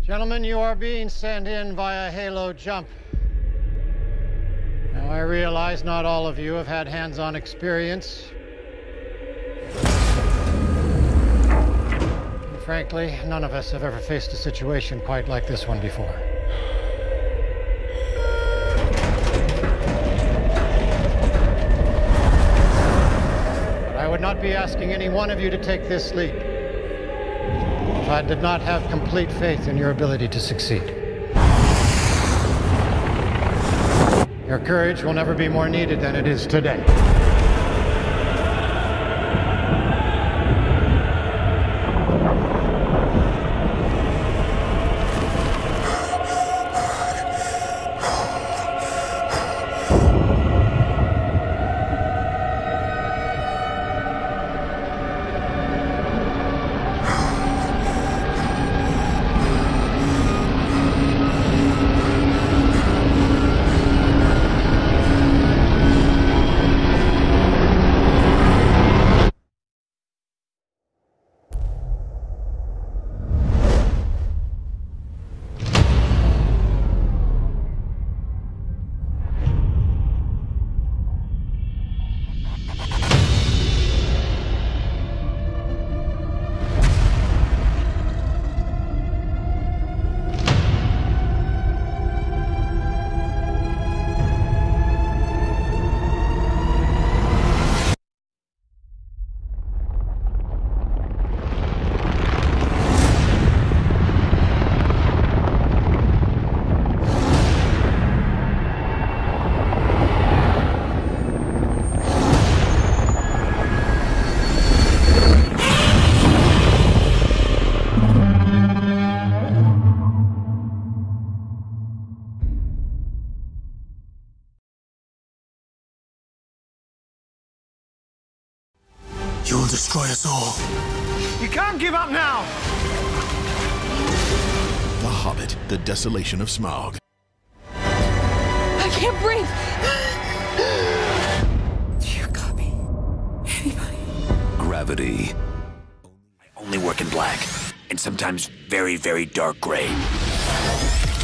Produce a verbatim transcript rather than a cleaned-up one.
Gentlemen, you are being sent in via Halo jump. Now, I realize not all of you have had hands-on experience. And frankly, none of us have ever faced a situation quite like this one before. But I would not be asking any one of you to take this leap if I did not have complete faith in your ability to succeed. Your courage will never be more needed than it is today. You'll destroy us all. You can't give up now! The Hobbit, The Desolation of Smaug. I can't breathe! Do you copy? Anybody? Gravity. I only work in black, and sometimes very, very dark gray.